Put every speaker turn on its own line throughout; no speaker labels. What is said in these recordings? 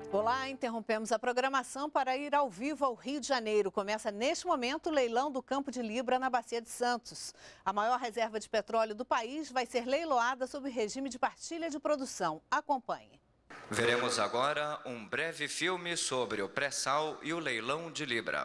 Olá, interrompemos a programação para ir ao vivo ao Rio de Janeiro. Começa neste momento o leilão do Campo de Libra na Bacia de Santos. A maior reserva de petróleo do país vai ser leiloada sob regime de partilha de produção. Acompanhe.
Veremos agora um breve filme sobre o pré-sal e o leilão de Libra.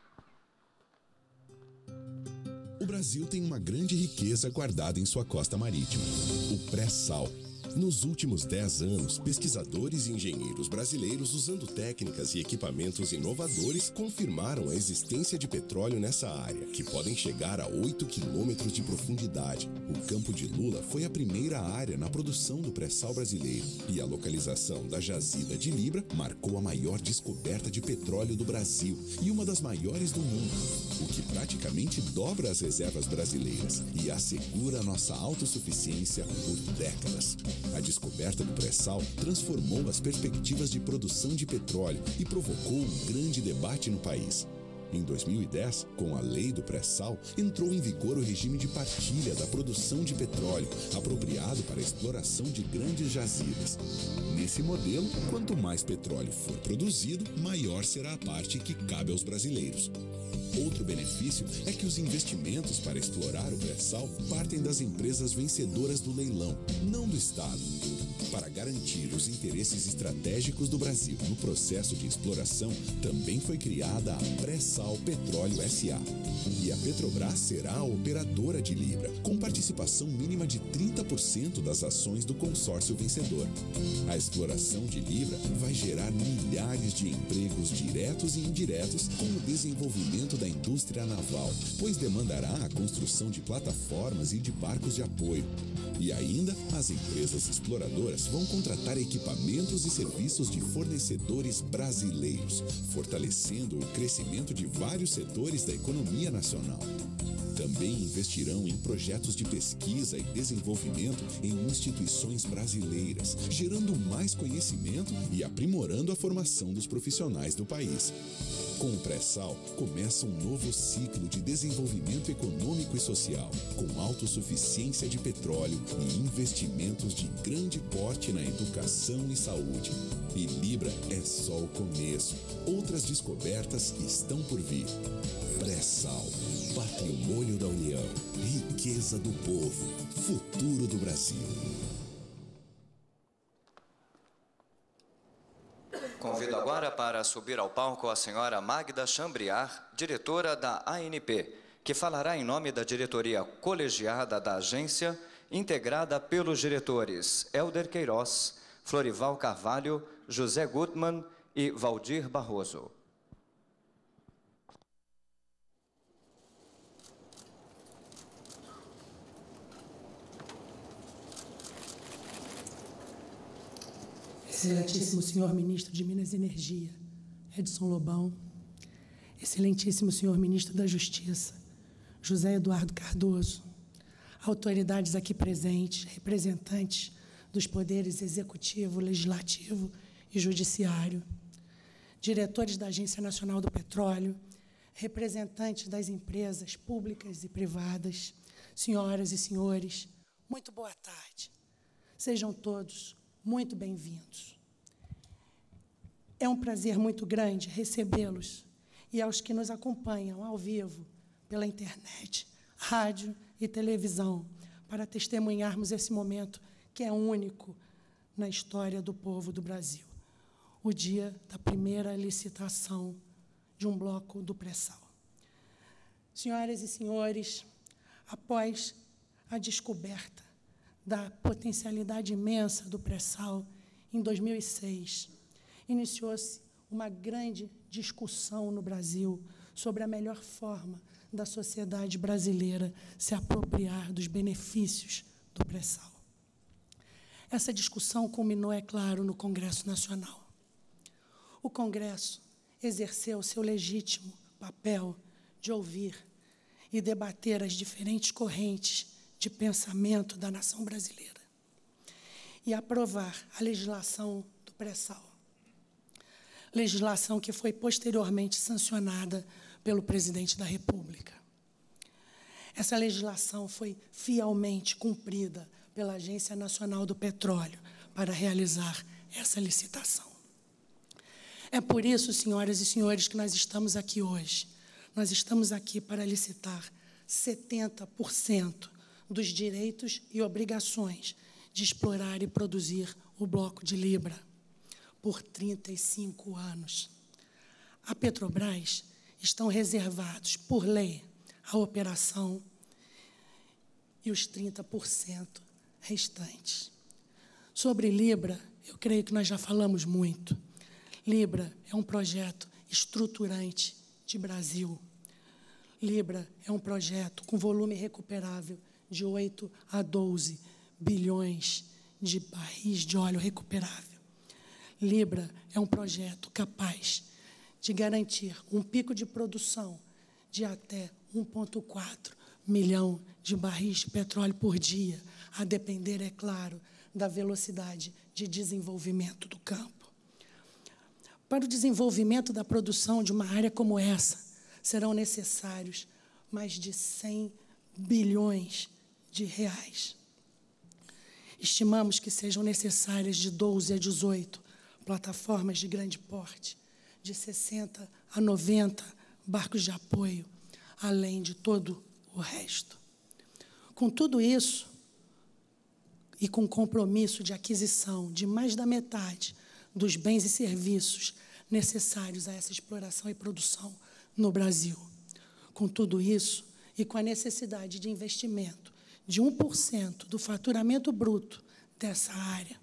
O Brasil tem uma grande riqueza guardada em sua costa marítima, o pré-sal. Nos últimos 10 anos, pesquisadores e engenheiros brasileiros, usando técnicas e equipamentos inovadores, confirmaram a existência de petróleo nessa área, que podem chegar a 8 quilômetros de profundidade. O Campo de Lula foi a primeira área na produção do pré-sal brasileiro, e a localização da jazida de Libra marcou a maior descoberta de petróleo do Brasil e uma das maiores do mundo, o que praticamente dobra as reservas brasileiras e assegura nossa autossuficiência por décadas. A descoberta do pré-sal transformou as perspectivas de produção de petróleo e provocou um grande debate no país. Em 2010, com a lei do pré-sal, entrou em vigor o regime de partilha da produção de petróleo, apropriado para a exploração de grandes jazidas. Nesse modelo, quanto mais petróleo for produzido, maior será a parte que cabe aos brasileiros. Outro benefício é que os investimentos para explorar o pré-sal partem das empresas vencedoras do leilão, não do Estado. Para garantir os interesses estratégicos do Brasil no processo de exploração, também foi criada a Pré-Sal Petróleo S.A. E a Petrobras será a operadora de Libra, com participação mínima de 30% das ações do consórcio vencedor. A exploração de Libra vai gerar milhares de empregos diretos e indiretos com o desenvolvimento da indústria naval, pois demandará a construção de plataformas e de barcos de apoio. E ainda, as empresas exploradoras vão contratar equipamentos e serviços de fornecedores brasileiros, fortalecendo o crescimento de vários setores da economia nacional. Também investirão em projetos de pesquisa e desenvolvimento em instituições brasileiras, gerando mais conhecimento e aprimorando a formação dos profissionais do país. Com o pré-sal, começa um novo ciclo de desenvolvimento econômico e social, com autossuficiência de petróleo e investimentos de grande porte na educação e saúde. E Libra é só o começo. Outras descobertas estão por vir. Pré-sal, patrimônio da União, riqueza do povo, futuro do Brasil.
Convido agora para subir ao palco a senhora Magda Chambriard, diretora da ANP, que falará em nome da diretoria colegiada da agência, integrada pelos diretores Helder Queiroz, Florival Carvalho, José Gutmann e Valdir Barroso.
Excelentíssimo senhor ministro de Minas e Energia, Edson Lobão, excelentíssimo senhor ministro da Justiça, José Eduardo Cardoso, autoridades aqui presentes, representantes dos poderes executivo, legislativo e judiciário, diretores da Agência Nacional do Petróleo, representantes das empresas públicas e privadas, senhoras e senhores, muito boa tarde. Sejam todos muito bem-vindos. É um prazer muito grande recebê-los e aos que nos acompanham ao vivo pela internet, rádio e televisão, para testemunharmos esse momento que é único na história do povo do Brasil, o dia da primeira licitação de um bloco do pré-sal. Senhoras e senhores, após a descoberta da potencialidade imensa do pré-sal, em 2006, iniciou-se uma grande discussão no Brasil sobre a melhor forma da sociedade brasileira se apropriar dos benefícios do pré-sal. Essa discussão culminou, é claro, no Congresso Nacional. O Congresso exerceu seu legítimo papel de ouvir e debater as diferentes correntes de pensamento da nação brasileira e aprovar a legislação do pré-sal. Legislação que foi posteriormente sancionada pelo presidente da República. Essa legislação foi fielmente cumprida pela Agência Nacional do Petróleo para realizar essa licitação. É por isso, senhoras e senhores, que nós estamos aqui hoje. Nós estamos aqui para licitar 70% dos direitos e obrigações de explorar e produzir o bloco de Libra por 35 anos. A Petrobras estão reservados, por lei, a operação e os 30% restantes. Sobre Libra, eu creio que nós já falamos muito. Libra é um projeto estruturante de Brasil. Libra é um projeto com volume recuperável de 8 a 12 bilhões de barris de óleo recuperável. Libra é um projeto capaz de garantir um pico de produção de até 1,4 milhão de barris de petróleo por dia, a depender, é claro, da velocidade de desenvolvimento do campo. Para o desenvolvimento da produção de uma área como essa, serão necessários mais de 100 bilhões de reais. Estimamos que sejam necessárias de 12 a 18 plataformas de grande porte, de 60 a 90 barcos de apoio, além de todo o resto. Com tudo isso, e com compromisso de aquisição de mais da metade dos bens e serviços necessários a essa exploração e produção no Brasil. Com tudo isso, e com a necessidade de investimento de 1% do faturamento bruto dessa área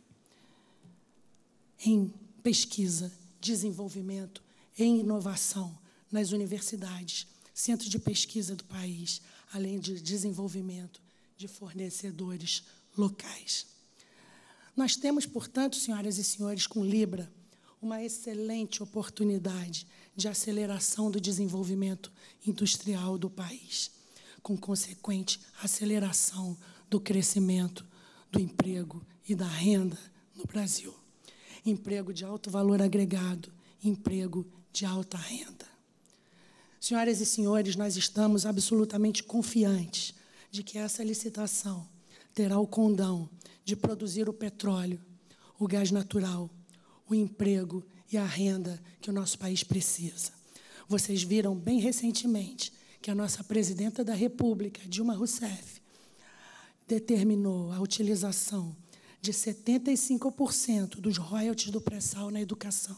em pesquisa, desenvolvimento e inovação nas universidades, centros de pesquisa do país, além de desenvolvimento de fornecedores locais. Nós temos, portanto, senhoras e senhores, com Libra, uma excelente oportunidade de aceleração do desenvolvimento industrial do país, com consequente aceleração do crescimento do emprego e da renda no Brasil. Emprego de alto valor agregado, emprego de alta renda. Senhoras e senhores, nós estamos absolutamente confiantes de que essa licitação terá o condão de produzir o petróleo, o gás natural, o emprego e a renda que o nosso país precisa. Vocês viram bem recentemente que a nossa presidenta da República, Dilma Rousseff, determinou a utilização de 75% dos royalties do pré-sal na educação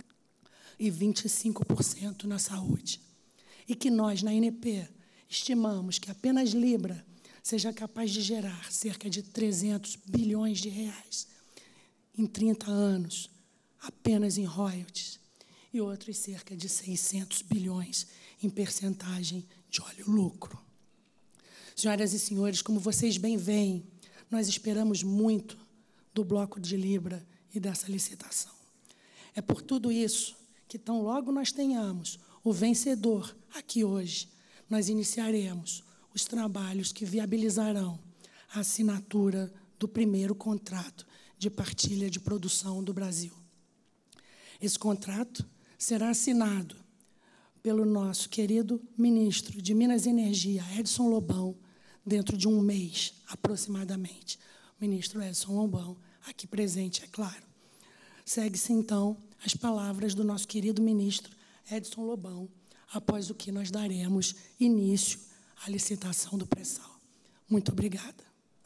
e 25% na saúde. E que nós, na ANP, estimamos que apenas Libra seja capaz de gerar cerca de 300 bilhões de reais em 30 anos, apenas em royalties, e outros cerca de 600 bilhões em percentagem de óleo-lucro. Senhoras e senhores, como vocês bem veem, nós esperamos muito do bloco de Libra e dessa licitação. É por tudo isso que, tão logo nós tenhamos o vencedor aqui hoje, nós iniciaremos os trabalhos que viabilizarão a assinatura do primeiro contrato de partilha de produção do Brasil. Esse contrato será assinado pelo nosso querido ministro de Minas e Energia, Edson Lobão, dentro de um mês, aproximadamente. O ministro Edson Lobão, aqui presente, é claro. Segue-se, então, as palavras do nosso querido ministro Edson Lobão, após o que nós daremos início à licitação do pré-sal. Muito obrigada.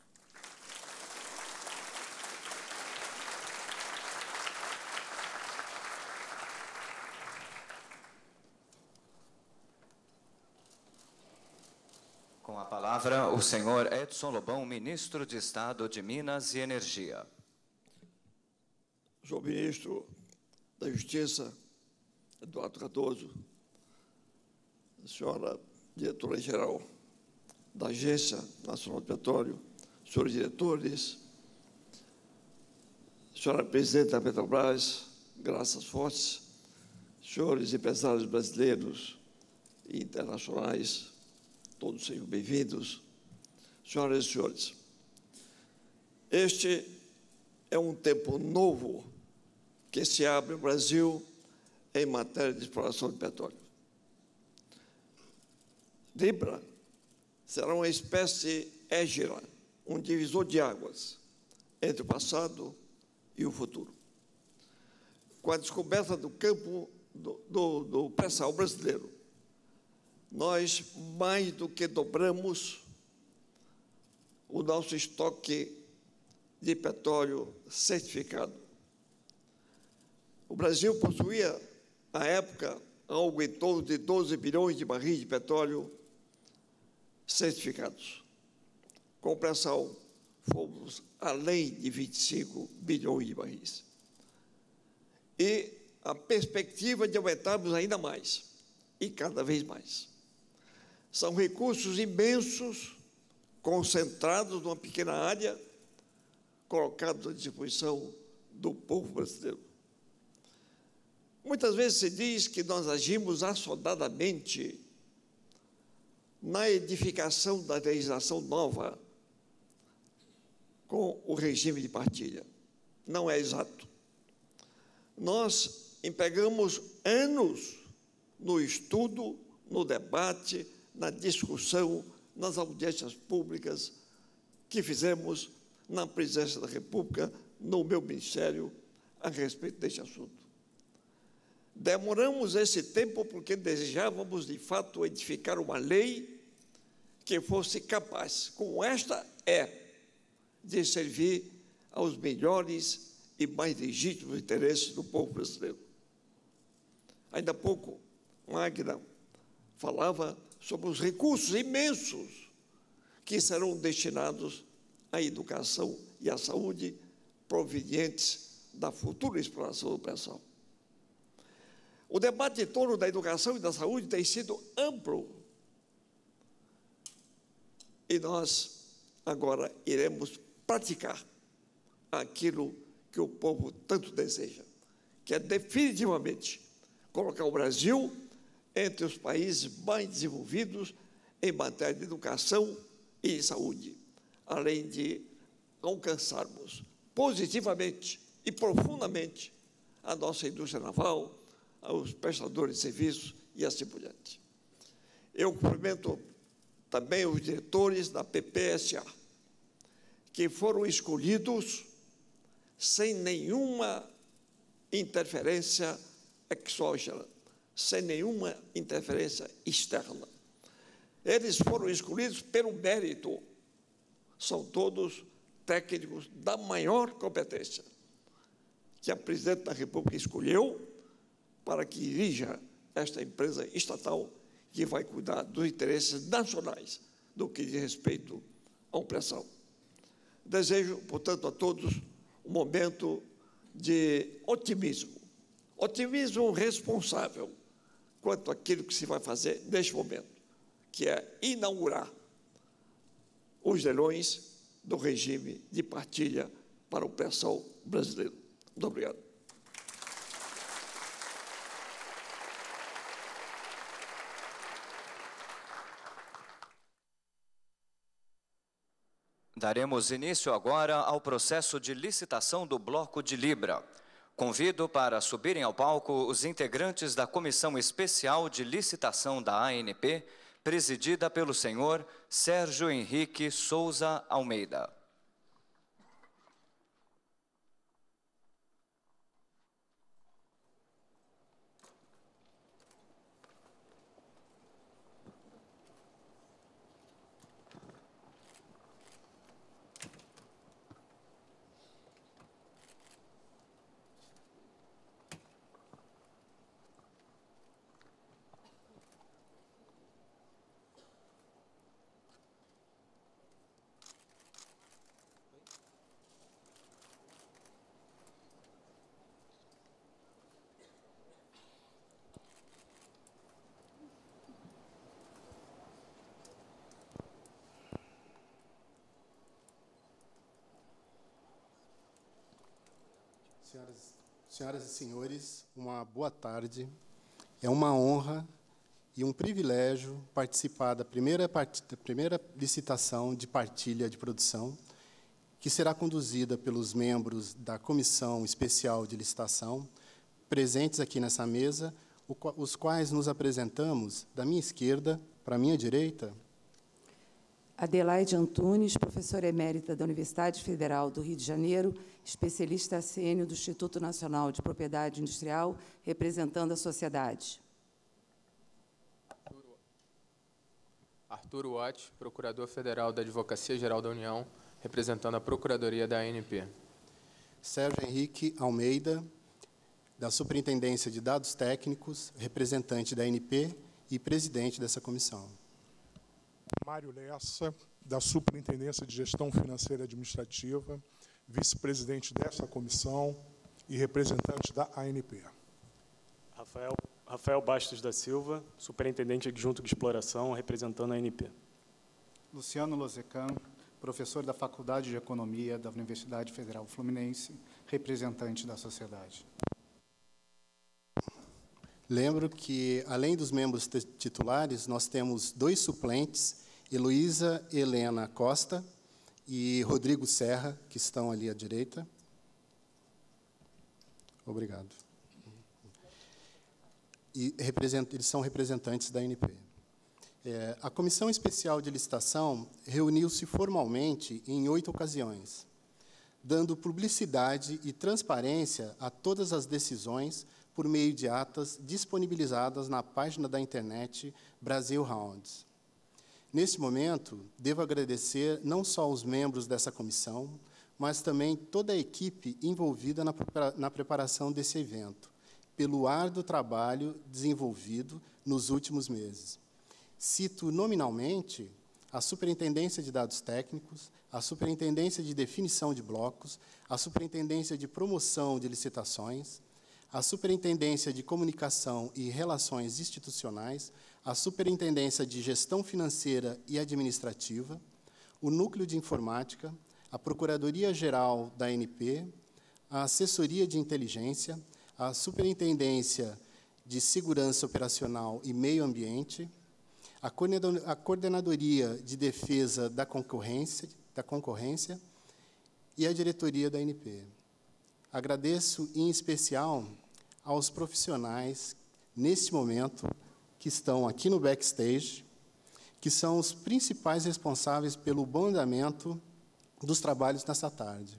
Com a palavra, o senhor Edson Lobão, ministro de Estado de Minas e Energia.
Senhor ministro da Justiça, Eduardo Cardoso, senhora diretora-geral da Agência Nacional do Petróleo, senhores diretores, senhora presidente da Petrobras, Graças Fortes, senhores empresários brasileiros e internacionais, todos sejam bem-vindos. Senhoras e senhores, este é um tempo novo que se abre no Brasil em matéria de exploração de petróleo. Libra será uma espécie égira, um divisor de águas entre o passado e o futuro. com a descoberta do campo do pré-sal brasileiro, nós mais do que dobramos o nosso estoque de petróleo certificado. O Brasil possuía, à época, algo em torno de 12 bilhões de barris de petróleo certificados. Com o pré-sal, fomos além de 25 bilhões de barris. E a perspectiva de aumentarmos ainda mais, e cada vez mais. São recursos imensos, concentrados numa pequena área, colocados à disposição do povo brasileiro. Muitas vezes se diz que nós agimos assodadamente na edificação da legislação nova com o regime de partilha. Não é exato. Nós empregamos anos no estudo, no debate, na discussão, nas audiências públicas que fizemos na Presidência da República, no meu ministério, a respeito deste assunto. Demoramos esse tempo porque desejávamos, de fato, edificar uma lei que fosse capaz, como esta de servir aos melhores e mais legítimos interesses do povo brasileiro. Ainda há pouco, Magda falava sobre os recursos imensos que serão destinados à educação e à saúde provenientes da futura exploração do pré-sal. O debate em torno da educação e da saúde tem sido amplo. E nós agora iremos praticar aquilo que o povo tanto deseja, que é definitivamente colocar o Brasil entre os países mais desenvolvidos em matéria de educação e de saúde, além de alcançarmos positivamente e profundamente a nossa indústria naval, aos prestadores de serviços e assim por diante. Eu cumprimento também os diretores da PPSA, que foram escolhidos sem nenhuma interferência exógena, sem nenhuma interferência externa. Eles foram escolhidos pelo mérito. São todos técnicos da maior competência, que a Presidente da República escolheu para que dirija esta empresa estatal que vai cuidar dos interesses nacionais do que diz respeito ao pré-sal. Desejo, portanto, a todos um momento de otimismo responsável quanto àquilo que se vai fazer neste momento, que é inaugurar os leilões do regime de partilha para o pré-sal brasileiro. Muito obrigado.
Daremos início agora ao processo de licitação do Bloco de Libra. Convido para subirem ao palco os integrantes da Comissão Especial de Licitação da ANP, presidida pelo senhor Sérgio Henrique Souza Almeida.
Senhoras e senhores, uma boa tarde. É uma honra e um privilégio participar da primeira licitação de partilha de produção, que será conduzida pelos membros da Comissão Especial de Licitação, presentes aqui nessa mesa, os quais nos apresentamos da minha esquerda para a minha direita.
Adelaide Antunes, professora emérita da Universidade Federal do Rio de Janeiro, especialista sênior do Instituto Nacional de Propriedade Industrial, representando a sociedade.
Arthur Watt, procurador federal da Advocacia Geral da União, representando a Procuradoria da ANP.
Sérgio Henrique Almeida, da Superintendência de Dados Técnicos, representante da ANP e presidente dessa comissão.
Mário Lessa, da Superintendência de Gestão Financeira Administrativa, vice-presidente dessa comissão e representante da ANP.
Rafael Bastos da Silva, superintendente adjunto de exploração, representando a ANP.
Luciano Lozecan, professor da Faculdade de Economia da Universidade Federal Fluminense, representante da sociedade.
Lembro que, além dos membros titulares, nós temos 2 suplentes, Heloísa Helena Costa e Rodrigo Serra, que estão ali à direita. Obrigado. E eles são representantes da ANP. A Comissão Especial de Licitação reuniu-se formalmente em 8 ocasiões, dando publicidade e transparência a todas as decisões por meio de atas disponibilizadas na página da internet Brasil Rounds. Neste momento, devo agradecer não só aos membros dessa comissão, mas também toda a equipe envolvida na preparação desse evento, pelo árduo trabalho desenvolvido nos últimos meses. Cito nominalmente a Superintendência de Dados Técnicos, a Superintendência de Definição de Blocos, a Superintendência de Promoção de Licitações, a Superintendência de Comunicação e Relações Institucionais, a Superintendência de Gestão Financeira e Administrativa, o Núcleo de Informática, a Procuradoria-Geral da ANP, a Assessoria de Inteligência, a Superintendência de Segurança Operacional e Meio Ambiente, a Coordenadoria de Defesa da Concorrência e a Diretoria da ANP. Agradeço, em especial, aos profissionais, neste momento, que estão aqui no backstage, que são os principais responsáveis pelo bom andamento dos trabalhos nessa tarde.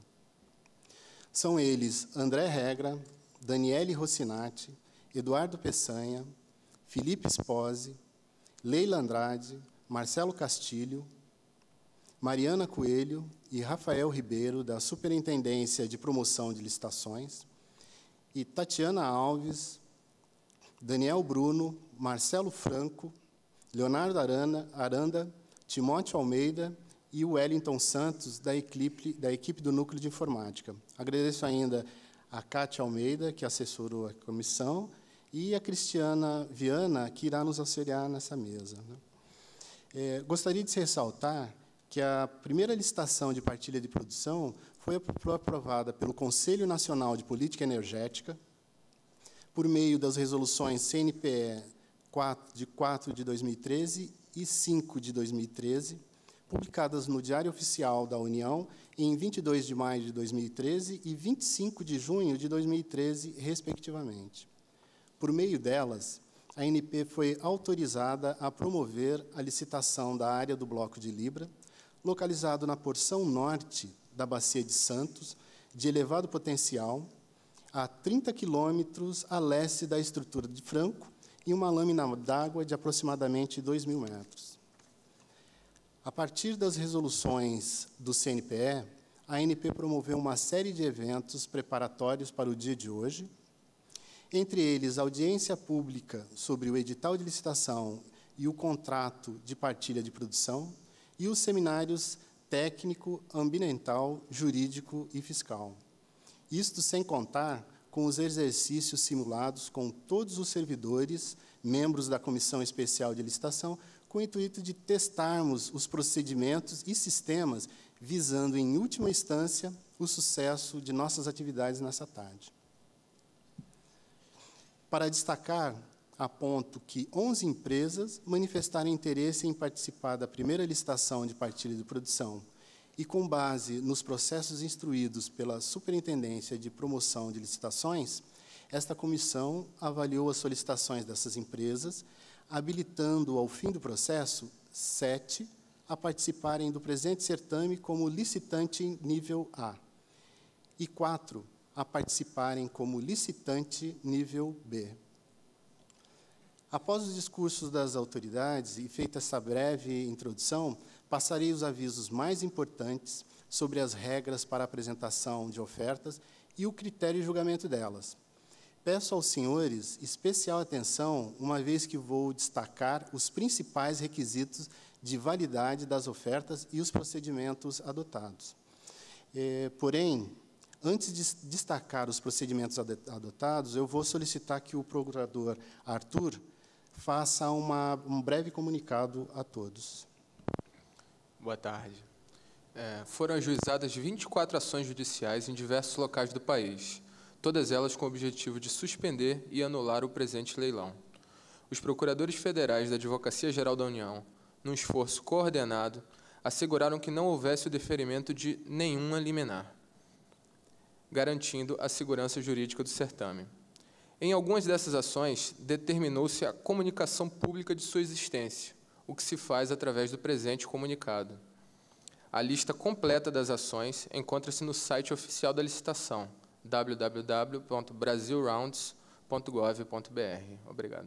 São eles André Regra, Daniele Rossinati, Eduardo Peçanha, Felipe Sposi, Leila Andrade, Marcelo Castilho, Mariana Coelho e Rafael Ribeiro, da Superintendência de Promoção de Licitações, e Tatiana Alves, Daniel Bruno, Marcelo Franco, Leonardo Aranda, Timóteo Almeida e o Wellington Santos, da equipe do Núcleo de Informática. Agradeço ainda a Cátia Almeida, que assessorou a comissão, e a Cristiana Viana, que irá nos auxiliar nessa mesa. Gostaria de ressaltar que a primeira licitação de partilha de produção foi aprovada pelo Conselho Nacional de Política Energética, por meio das resoluções CNPE 4 de 2013 e 5 de 2013, publicadas no Diário Oficial da União em 22 de maio de 2013 e 25 de junho de 2013, respectivamente. Por meio delas, a ANP foi autorizada a promover a licitação da área do Bloco de Libra, localizado na porção norte da Bacia de Santos, de elevado potencial, a 30 quilômetros a leste da estrutura de Franco, e uma lâmina d'água de aproximadamente 2.000 metros. A partir das resoluções do CNPE, a ANP promoveu uma série de eventos preparatórios para o dia de hoje, entre eles a audiência pública sobre o edital de licitação e o contrato de partilha de produção, e os seminários técnico, ambiental, jurídico e fiscal. Isto sem contar com os exercícios simulados com todos os servidores, membros da Comissão Especial de Licitação, com o intuito de testarmos os procedimentos e sistemas, visando, em última instância, o sucesso de nossas atividades nessa tarde. Para destacar, aponto que 11 empresas manifestaram interesse em participar da primeira licitação de partilha de produção e, com base nos processos instruídos pela Superintendência de Promoção de Licitações, esta comissão avaliou as solicitações dessas empresas, habilitando, ao fim do processo, 7 a participarem do presente certame como licitante nível A. E 4, a participarem como licitante nível B. Após os discursos das autoridades e feita essa breve introdução, passarei os avisos mais importantes sobre as regras para a apresentação de ofertas e o critério de julgamento delas. Peço aos senhores especial atenção, uma vez que vou destacar os principais requisitos de validade das ofertas e os procedimentos adotados. Porém, antes de destacar os procedimentos adotados, eu vou solicitar que o procurador Arthur faça um breve comunicado a todos.
Boa tarde. Foram ajuizadas 24 ações judiciais em diversos locais do país, todas elas com o objetivo de suspender e anular o presente leilão. Os procuradores federais da Advocacia Geral da União, num esforço coordenado, asseguraram que não houvesse o deferimento de nenhuma liminar, garantindo a segurança jurídica do certame. Em algumas dessas ações, determinou-se a comunicação pública de sua existência, o que se faz através do presente comunicado. A lista completa das ações encontra-se no site oficial da licitação, www.brasilrounds.gov.br. Obrigado.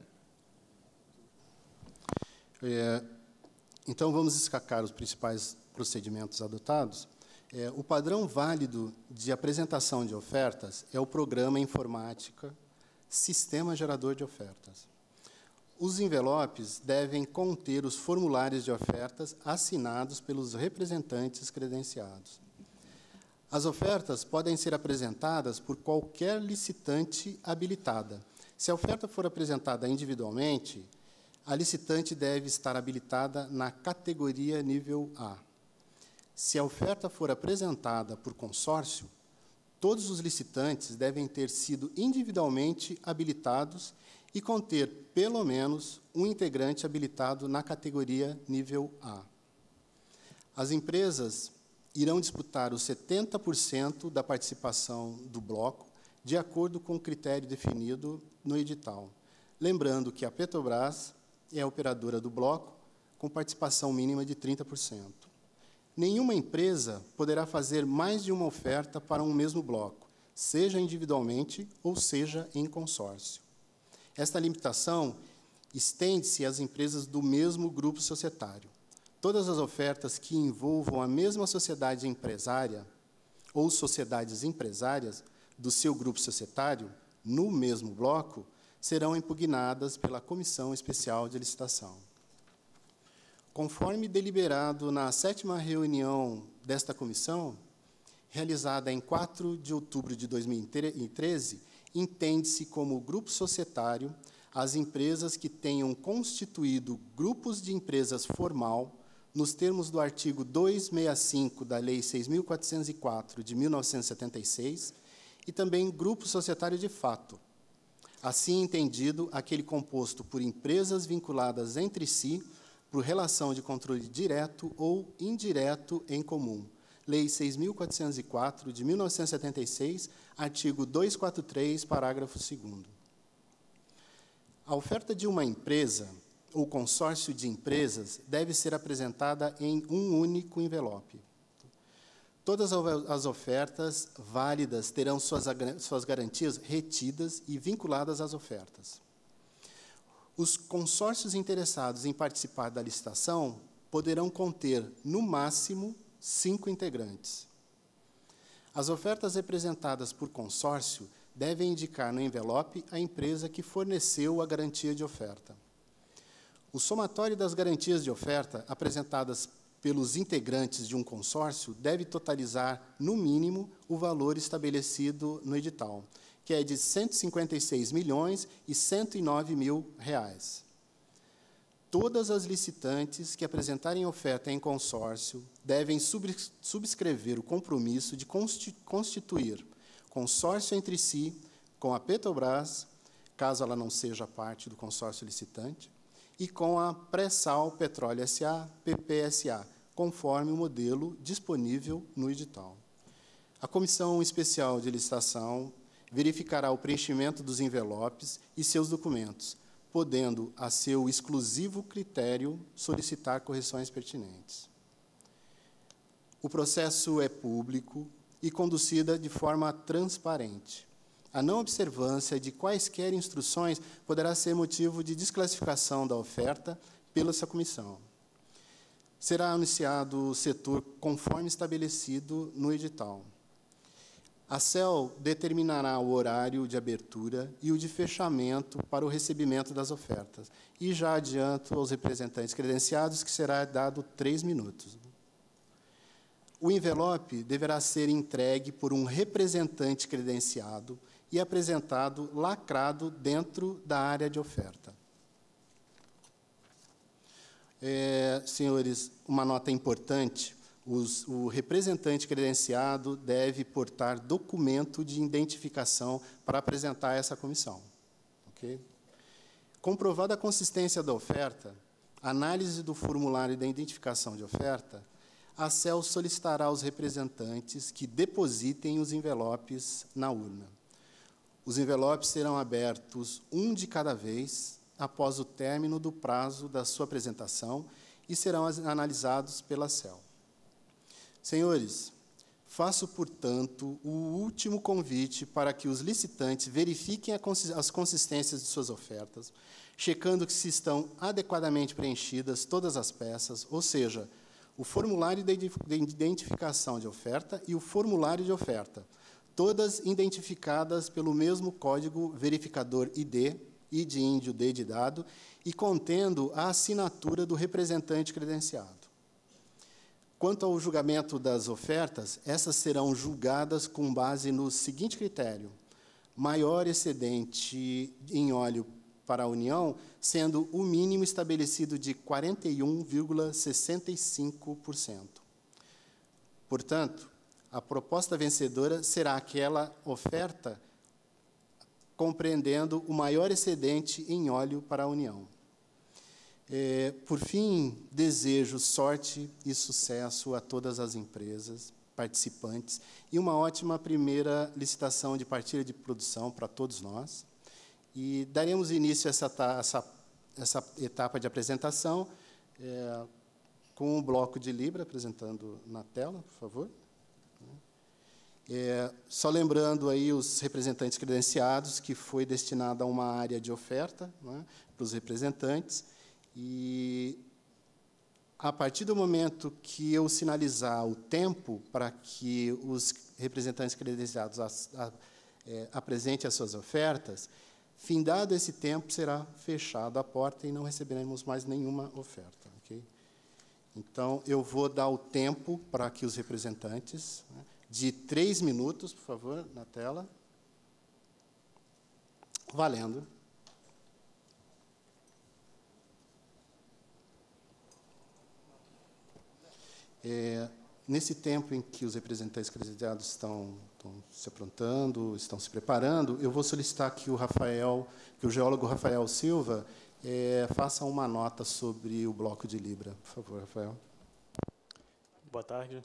Então, vamos destacar os principais procedimentos adotados. O padrão válido de apresentação de ofertas é o Programa Informática Sistema Gerador de Ofertas. Os envelopes devem conter os formulários de ofertas assinados pelos representantes credenciados. As ofertas podem ser apresentadas por qualquer licitante habilitada. Se a oferta for apresentada individualmente, a licitante deve estar habilitada na categoria nível A. Se a oferta for apresentada por consórcio, todos os licitantes devem ter sido individualmente habilitados e conter, pelo menos, um integrante habilitado na categoria nível A. As empresas irão disputar os 70% da participação do bloco, de acordo com o critério definido no edital. Lembrando que a Petrobras é a operadora do bloco, com participação mínima de 30%. Nenhuma empresa poderá fazer mais de uma oferta para um mesmo bloco, seja individualmente ou seja em consórcio. Esta limitação estende-se às empresas do mesmo grupo societário. Todas as ofertas que envolvam a mesma sociedade empresária ou sociedades empresárias do seu grupo societário, no mesmo bloco, serão impugnadas pela Comissão Especial de Licitação. Conforme deliberado na 7ª reunião desta comissão, realizada em 4 de outubro de 2013, entende-se como grupo societário as empresas que tenham constituído grupos de empresas formal, nos termos do artigo 265 da Lei 6.404, de 1976, e também grupo societário de fato. Assim entendido, aquele composto por empresas vinculadas entre si por relação de controle direto ou indireto em comum. Lei 6.404, de 1976, artigo 243, parágrafo 2º. A oferta de uma empresa ou consórcio de empresas deve ser apresentada em um único envelope. Todas as ofertas válidas terão suas garantias retidas e vinculadas às ofertas. Os consórcios interessados em participar da licitação poderão conter, no máximo, 5 integrantes. As ofertas representadas por consórcio devem indicar no envelope a empresa que forneceu a garantia de oferta. O somatório das garantias de oferta apresentadas pelos integrantes de um consórcio deve totalizar, no mínimo, o valor estabelecido no edital, que é de R$ 156.109.000. Todas as licitantes que apresentarem oferta em consórcio devem subscrever o compromisso de constituir consórcio entre si com a Petrobras, caso ela não seja parte do consórcio licitante, e com a Pré-Sal Petróleo S.A., PPSA, conforme o modelo disponível no edital. A Comissão Especial de Licitação verificará o preenchimento dos envelopes e seus documentos, podendo, a seu exclusivo critério, solicitar correções pertinentes. O processo é público e conduzida de forma transparente. A não observância de quaisquer instruções poderá ser motivo de desclassificação da oferta pela essa comissão. Será anunciado o setor conforme estabelecido no edital. A CEL determinará o horário de abertura e o de fechamento para o recebimento das ofertas. E já adianto aos representantes credenciados que será dado 3 minutos. O envelope deverá ser entregue por um representante credenciado e apresentado lacrado dentro da área de oferta. Senhores, uma nota importante: o representante credenciado deve portar documento de identificação para apresentar a essa comissão. Okay? Comprovada a consistência da oferta, análise do formulário de identificação de oferta, a CEL solicitará aos representantes que depositem os envelopes na urna. Os envelopes serão abertos um de cada vez após o término do prazo da sua apresentação e serão analisados pela CEL. Senhores, faço, portanto, o último convite para que os licitantes verifiquem as consistências de suas ofertas, checando que se estão adequadamente preenchidas todas as peças, ou seja, o formulário de identificação de oferta e o formulário de oferta, todas identificadas pelo mesmo código verificador ID, I de índio, D de dado, e contendo a assinatura do representante credenciado. Quanto ao julgamento das ofertas, essas serão julgadas com base no seguinte critério: maior excedente em óleo para a União, sendo o mínimo estabelecido de 41,65%. Portanto, a proposta vencedora será aquela oferta compreendendo o maior excedente em óleo para a União. Por fim, desejo sorte e sucesso a todas as empresas participantes e uma ótima primeira licitação de partilha de produção para todos nós. E daremos início a essa etapa de apresentação com o bloco de Libra, apresentando na tela, por favor. Só lembrando aí os representantes credenciados, que foi destinada a uma área de oferta, né, para os representantes, e a partir do momento que eu sinalizar o tempo para que os representantes credenciados apresentem as suas ofertas, findado esse tempo, será fechada a porta e não receberemos mais nenhuma oferta. Okay? Então, eu vou dar o tempo para que os representantes, né, de 3 minutos, por favor, na tela. Valendo. Nesse tempo em que os representantes credenciados estão se aprontando, estão se preparando, eu vou solicitar que o geólogo Rafael Silva faça uma nota sobre o bloco de Libra. Por favor, Rafael.
Boa tarde.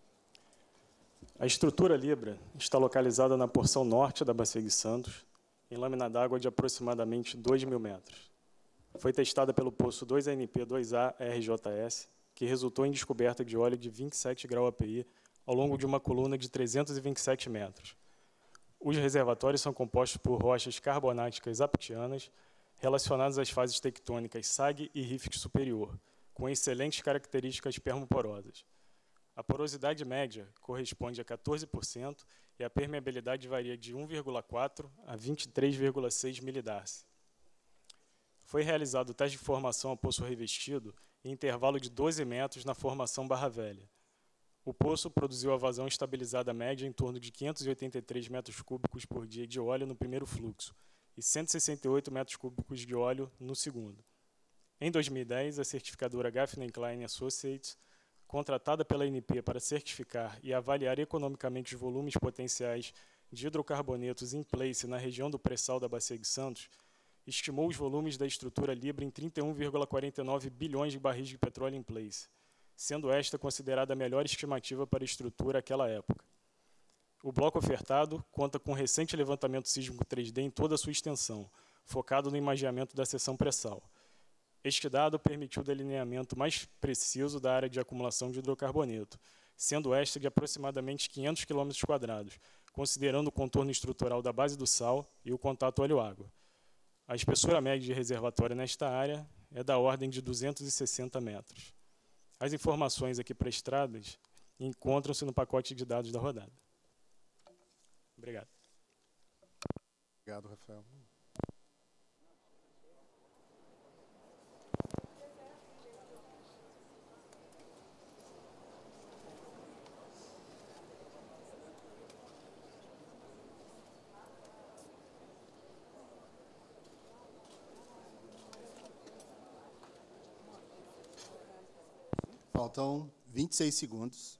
A estrutura Libra está localizada na porção norte da Bacia de Santos, em lâmina d'água de aproximadamente 2.000 metros. Foi testada pelo poço 2ANP-2A RJS, que resultou em descoberta de óleo de 27 graus API ao longo de uma coluna de 327 metros. Os reservatórios são compostos por rochas carbonáticas aptianas relacionadas às fases tectônicas SAG e Rífico superior, com excelentes características permoporosas. A porosidade média corresponde a 14% e a permeabilidade varia de 1,4 a 23,6 milidarcy. Foi realizado o teste de formação ao poço revestido em intervalo de 12 metros na formação Barra Velha. O poço produziu a vazão estabilizada média em torno de 583 metros cúbicos por dia de óleo no primeiro fluxo e 168 metros cúbicos de óleo no segundo. Em 2010, a certificadora Gaffney Klein Associates, contratada pela ANP para certificar e avaliar economicamente os volumes potenciais de hidrocarbonetos in place na região do pré-sal da Bacia de Santos, estimou os volumes da estrutura Libra em 31,49 bilhões de barris de petróleo in place, sendo esta considerada a melhor estimativa para a estrutura àquela época. O bloco ofertado conta com um recente levantamento sísmico 3D em toda a sua extensão, focado no imageamento da seção pré-sal. Este dado permitiu o delineamento mais preciso da área de acumulação de hidrocarboneto, sendo esta de aproximadamente 500 km², considerando o contorno estrutural da base do sal e o contato óleo-água. A espessura média de reservatório nesta área é da ordem de 260 metros. As informações aqui prestadas encontram-se no pacote de dados da rodada. Obrigado.
Obrigado, Rafael. Faltam 26 segundos.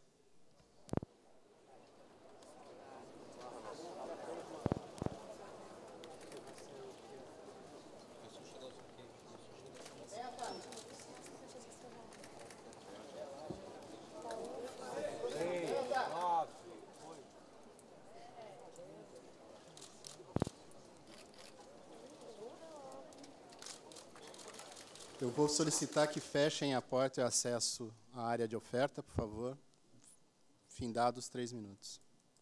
Eu vou solicitar que fechem a porta e acesso à área de oferta, por favor. Findados 3 minutos.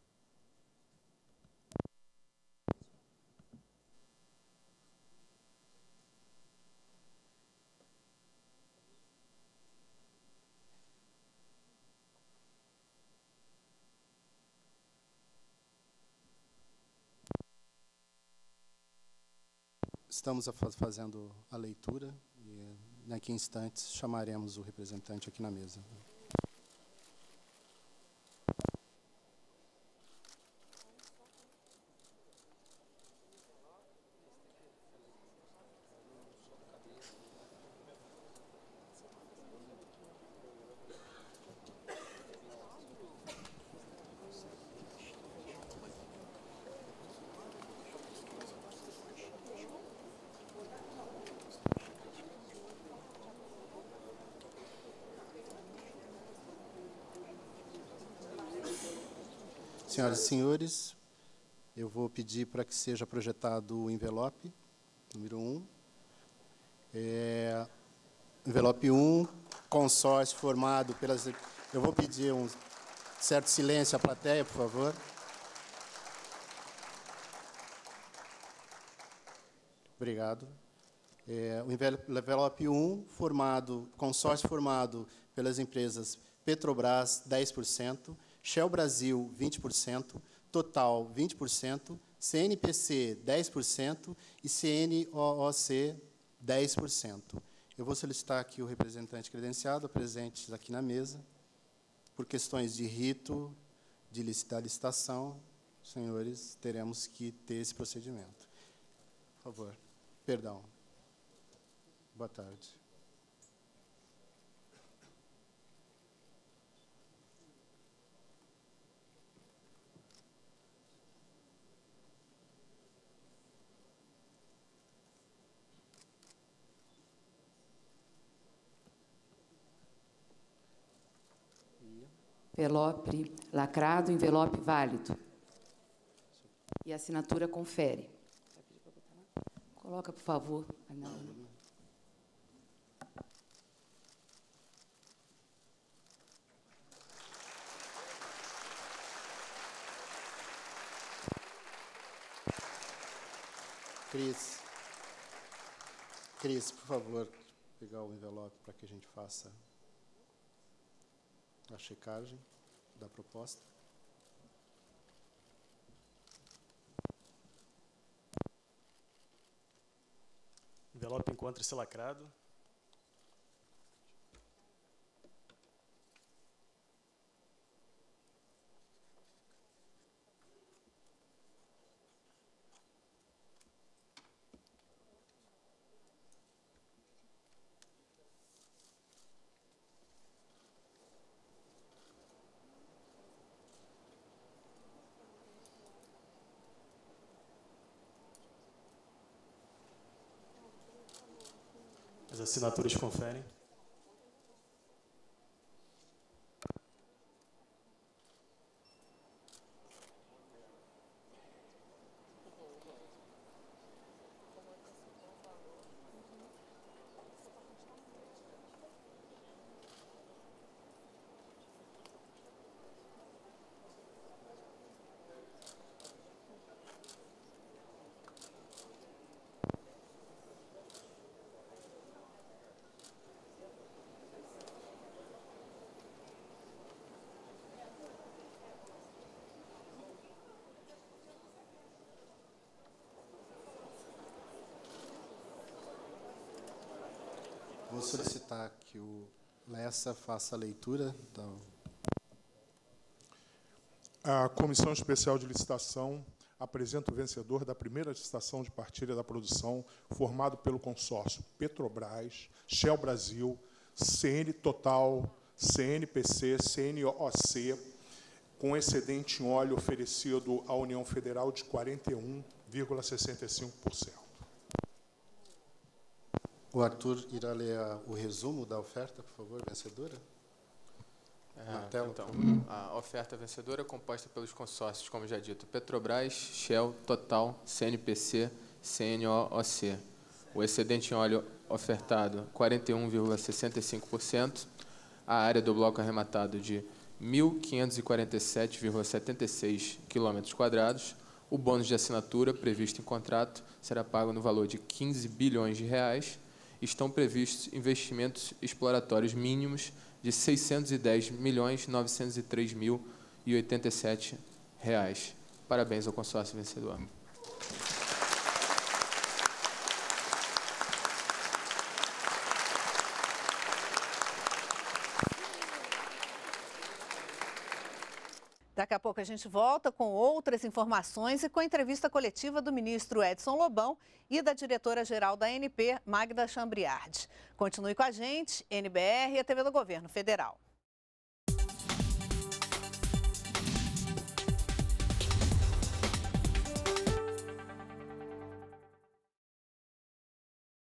Estamos fazendo a leitura e, daqui a instantes, chamaremos o representante aqui na mesa. Senhoras e senhores, eu vou pedir para que seja projetado o envelope, número 1. Envelope 1, consórcio formado pelas... Eu vou pedir um certo silêncio à plateia, por favor. Obrigado. O envelope 1, consórcio formado pelas empresas Petrobras, 10%, Shell Brasil, 20%, Total, 20%, CNPC, 10% e CNOOC, 10%. Eu vou solicitar que o representante credenciado presente aqui na mesa, por questões de rito, da licitação, senhores, teremos que ter esse procedimento. Por favor. Perdão. Boa tarde.
Envelope lacrado, envelope válido. E a assinatura confere. Coloca, por favor.
Cris, por favor, pegar o envelope para que a gente faça a checagem da proposta.
O envelope encontra-se lacrado. As assinaturas conferem.
Vou solicitar que o Lessa faça a leitura da...
A Comissão Especial de Licitação apresenta o vencedor da primeira licitação de partilha da produção, formado pelo consórcio Petrobras, Shell Brasil, CN Total, CNPC, CNOC, com excedente em óleo oferecido à União Federal de 41,65%.
O Arthur irá ler o resumo da oferta, por favor, vencedora?
Então, a oferta vencedora é composta pelos consórcios, como já dito, Petrobras, Shell, Total, CNPC, CNOC. O excedente em óleo ofertado, 41,65%. A área do bloco arrematado de 1.547,76 km². O bônus de assinatura previsto em contrato será pago no valor de 15 bilhões de reais. Estão previstos investimentos exploratórios mínimos de R$ 610.903.087. Parabéns ao consórcio vencedor.
Daqui a pouco a gente volta com outras informações e com a entrevista coletiva do ministro Edson Lobão e da diretora-geral da ANP, Magda Chambriard. Continue com a gente, NBR e a TV do Governo Federal.